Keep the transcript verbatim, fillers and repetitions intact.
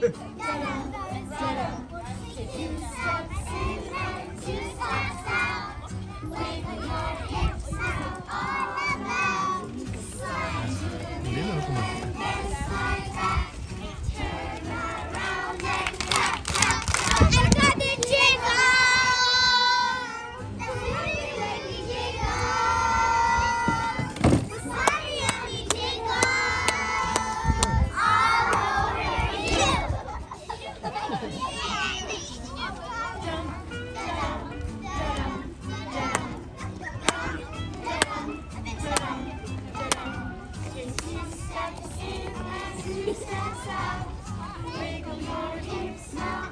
Two steps in and two steps out. Wiggle your hips out all about. Slide to the middle, then slide back. Turn around and tap, tap, tap. I got the jiggle! The slimy lady jiggle! The slimy lady jiggle! All over you! Two steps in and two steps out. Wiggle your hips now.